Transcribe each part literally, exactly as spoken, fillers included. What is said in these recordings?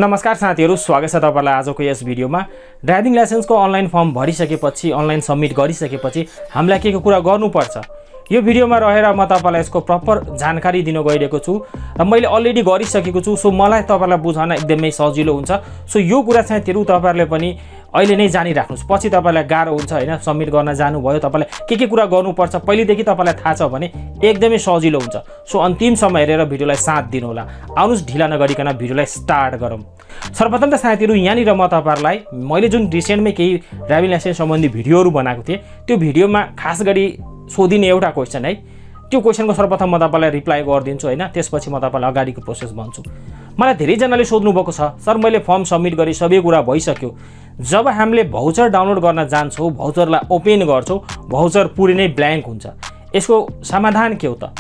नमस्कार साथीहरु, स्वागत छ तपाईलाई आजको यस भिडियोमा। ड्राइभिङ लाइसेन्सको अनलाइन फर्म भरिसकेपछि अनलाइन सबमिट गरिसकेपछि हामीलाई के के कुरा गर्नुपर्छ यो भिडियोमा रहेर म तपाईलाई यसको प्रपर जानकारी दिन गइरहेको छु र मैले अलरेडी गरिसकेको छु। सो मलाई तपाईलाई बुझाउन एकदमै सजिलो हुन्छ। सो यो कुरा चाहिँ तिरु तपाईहरुले पनि अहिले नै जानि राख्नुस्, पछि तपाईलाई गाह्रो हुन्छ हैन। सबमिट गर्न जानु भयो, तपाईलाई के के कुरा गर्नुपर्छ पहिलेदेखि तपाईलाई थाहा छ भने एकदमै सजिलो हुन्छ। सो अन्तिम समय हेरेर भिडियोलाई साथ दिनु होला। आउनुस् ढिला नगरिकन भिडियोलाई स्टार्ट गरौँ। सर्वप्रथम त साथीहरु, यहाँनिर म तपाईहरुलाई मैले जुन रिसेन्टमै केही ड्राइभिङ लाइसेन्स सम्बन्धी भिडियोहरु बनाएको थिएँ, त्यो भिडियोमा खास गरी सोधिने एउटा क्वेशन है, त्यो क्वेशनको सर्वप्रथम म तपाईलाई रिप्लाई गरिदिन्छु हैन। त्यसपछि म तपाईलाई अगाडिको प्रोसेस भन्छु। मलाई धेरै जनाले सोध्नु भएको छ, सर मैले फर्म सबमिट गरे सबै कुरा भइसक्यो, जब हामीले भाउचर डाउनलोड गर्न जान्छौँ, भाउचरलाई ओपन गर्छौँ, भाउचर पुरै नै ब्ल्याङ्क हुन्छ। यसको समाधान के हो त?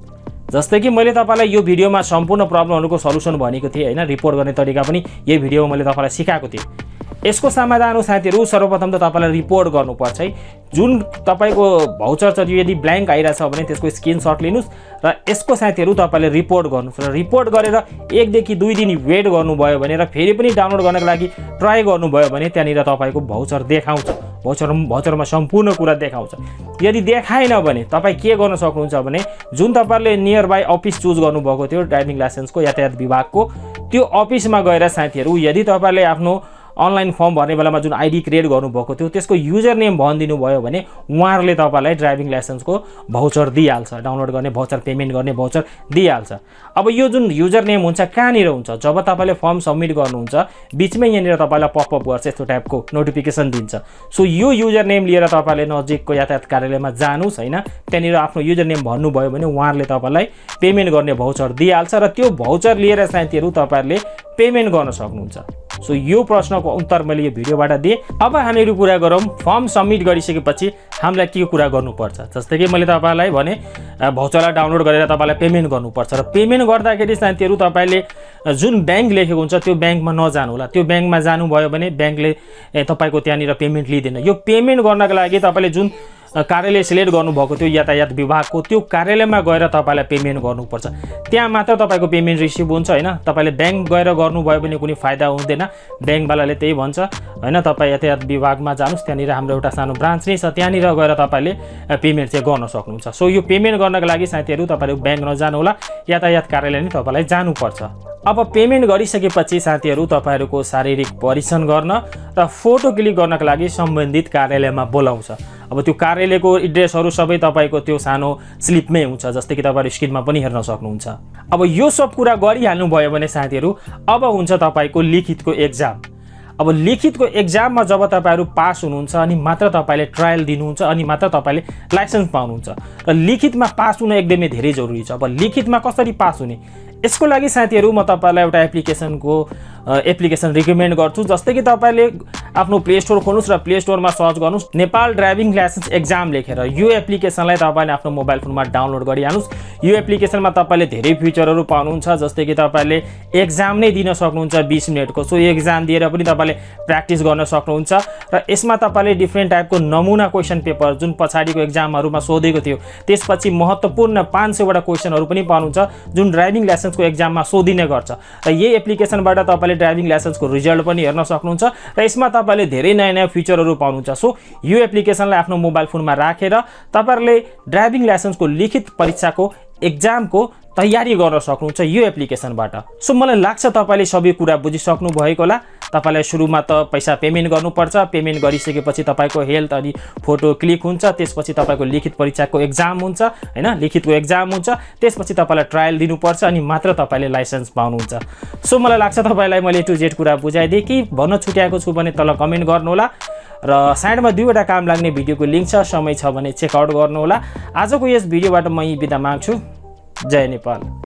जस्तै कि मैले तपाईलाई यो भिडियोमा सम्पूर्ण प्रब्लमहरुको सल्युसन भनेको थिएँ हैन। रिपोर्ट गर्ने तरिका पनि यही भिडियोमा मैले तपाईलाई सिकाएको थिएँ। यसको समाधान हो साथीहरु, सर्वप्रथम त तपाईलाई रिपोर्ट गर्नुपर्छ है। जुन तपाईको भाउचर छ यदि ब्ल्याङ्क आइराछ भने त्यसको स्क्रिनशट लिनुस् र यसको साथीहरु तपाईले रिपोर्ट गर्नुस् र रिपोर्ट गरेर एक देखि दुई दिन वेट गर्नुभयो भने र फेरि पनि डाउनलोड गर्नको लागि ट्राई गर्नुभयो भने त्यहाँनिर तपाईको भाउचर देखाउँछ। भाउचर भाउचरमा सम्पूर्ण कुरा देखाउँछ। यदि देखाएन भने तपाई के गर्न सक्नुहुन्छ भने जुन तपाईले नियर बाई अफिस चुज गर्नुभएको थियो ड्राइभिङ लाइसेन्सको यातायात विभागको, त्यो अफिसमा गएर साथीहरु यदि तपाईले आफ्नो अनलाइन फर्म भर्ने बेलामा जुन आइडी क्रिएट गर्नुभएको थियो त्यसको युजर नेम भनिदिनु भयो भने उहाँहरूले तपाईलाई ड्राइभिङ लाइसेन्सको भाउचर दिइहाल्छ। डाउनलोड गर्ने भाउचर, पेमेन्ट गर्ने भाउचर दिइहाल्छ। अब यो जुन युजर नेम हुन्छ कहाँनिर हुन्छ? जब तपाईले फर्म सबमिट गर्नुहुन्छ बिचमै यहाँनिर तपाईलाई पपअप गर्छ, यस्तो टाइपको नोटिफिकेसन दिन्छ। सो यो युजर नेम लिएर तपाईले नजिकको यातायात कार्यालयमा जानुस् हैन। त्यहाँनिर आफ्नो युजर नेम भन्नुभयो भने उहाँहरूले तपाईलाई पेमेन्ट गर्ने भाउचर दिइहाल्छ र त्यो भाउचर लिएर साथीहरु तपाईहरुले पेमेन्ट गर्न सक्नुहुन्छ। सो यो प्रश्नको उत्तर मैले यो भिडियोबाट दिएँ। अब हामीहरु कुरा गरौँ फर्म सबमिट गरिसकेपछि हामीलाई के कुरा गर्नुपर्छ। जस्तै कि मैले तपाईलाई भने भाउचरलाई डाउनलोड गरेर तपाईलाई पेमेन्ट गर्नुपर्छ र पेमेन्ट गर्दाखेरि साथीहरु तपाईले जुन ब्याङ्क लेखेको हुन्छ त्यो ब्याङ्कमा नजानु होला। त्यो ब्याङ्कमा जानुभयो भने ब्याङ्कले तपाईको त्यहाँनिर पेमेन्ट लिँदैन। यो पेमेन्ट गर्नको लागि तपाईले जुन कार्यालय सिलेक्ट गर्नुभएको थियो यातायात विभागको, त्यो कार्यालयमा गएर तपाईलाई पेमेन्ट गर्नुपर्छ। त्यहाँ मात्र तपाईको पेमेन्ट रिसिभ हुन्छ हैन। तपाईले ब्याङ्क गएर गर्नुभयो भने कुनै फाइदा हुँदैन। ब्याङ्कवालाले त्यही भन्छ हैन, तपाई यातायात विभागमा जानुस्, त्यहाँनिर हाम्रो एउटा सानो ब्रान्च नै छ, त्यहाँनिर गएर तपाईले पेमेन्ट चाहिँ गर्न सक्नुहुन्छ। सो यो पेमेन्ट गर्नको लागि साथीहरु तपाईहरु ब्याङ्क नजानु होला, यातायात कार्यालय नै तपाईलाई जानुपर्छ। अब पेमेन्ट गरिसकेपछि साथीहरु तपाईहरुको शारीरिक परीक्षण गर्न र फोटो क्लिक गर्नको लागि सम्बन्धित कार्यालयमा बोलाउँछ। अब त्यो कार्यालयको एड्रेसहरु सबै तपाईको त्यो सानो स्लिपमै हुन्छ, जस्तै कि तपाईहरु स्क्रिनमा पनि हेर्न सक्नुहुन्छ। अब यो सब कुरा गरिहाल्नु भयो भने साथीहरु अब हुन्छ तपाईको लिखितको एक्जाम। अब लिखितको एक्जाममा जब तपाईहरु पास हुनुहुन्छ अनि मात्र तपाईले ट्रायल दिनुहुन्छ अनि मात्र तपाईले लाइसेन्स पाउनुहुन्छ। र लिखितमा पास हुन एकदमै धेरै जरुरी छ। अब लिखितमा कसरी पास हुने यसको लागि साथीहरु म तपाईलाई एउटा एप्लिकेसनको एप्लिकेसन रिकमेन्ड गर्छु। जस्तै कि तपाईले आफ्नो प्ले स्टोर खोल्नुस् र प्ले स्टोरमा सर्च गर्नुस् नेपाल ड्राइभिङ लाइसेन्स एक्जाम लेखेर यो एप्लिकेसनलाई तपाईले आफ्नो मोबाइल फोनमा डाउनलोड गरिहाल्नुस्। यो एप्लिकेसनमा तपाईले धेरै फिचरहरु पाउनुहुन्छ। जस्तै कि तपाईले एक्जाम नै दिन सक्नुहुन्छ बीस मिनेटको। सो यो एक्जाम दिएर पनि तपाईले प्र्याक्टिस गर्न सक्नुहुन्छ र यसमा तपाईले डिफ्रेन्ट टाइपको नमुना क्वेशन पेपर जुन पछाडीको एक्जामहरुमा सोधेको थियो त्यसपछि महत्त्वपूर्ण पाँच सय वटा क्वेशनहरु पनि पाउनुहुन्छ जुन ड्राइभिङ लाइसेन्सको एक्जाममा सोधिने गर्छ। र यही एप्लिकेसनबाट तपाईले ड्राइभिङ लाइसेन्सको रिजल्ट पनि हेर्न सक्नुहुन्छ र यसमा तपाईले धेरै नयाँ नयाँ फिचरहरु पाउनुहुन्छ। सो यो एप्लिकेसनलाई आफ्नो मोबाइल फोनमा राखेर तपाईहरुले ड्राइभिङ लाइसेन्सको लिखित परीक्षाको एक्जामको तयारी गर्न सक्नुहुन्छ यो एप्लिकेसनबाट। सो मलाई लाग्छ तपाईले सबै कुरा बुझिसक्नु भएको होला। तपाईलाई सुरुमा त पैसा पेमेन्ट गर्नुपर्छ। पेमेन्ट गरिसकेपछि तपाईको हेल्थ अनि फोटो क्लिक हुन्छ। त्यसपछि तपाईको लिखित परीक्षाको एक्जाम हुन्छ हैन, लिखितको एक्जाम हुन्छ। त्यसपछि तपाईलाई ट्रायल दिनुपर्छ अनि मात्र तपाईले लाइसेन्स पाउनुहुन्छ। सो मलाई लाग्छ तपाईलाई मैले ए टु जेड कुरा बुझाइदिए। कि भन्न छुट्याएको छु भने तल कमेन्ट गर्नु होला र साइडमा दुईवटा काम लाग्ने भिडियोको लिंक छ, समय छ भने चेकआउट गर्नु होला। आजको यस भिडियोबाट म बिदा माग्छु। जय नेपाल।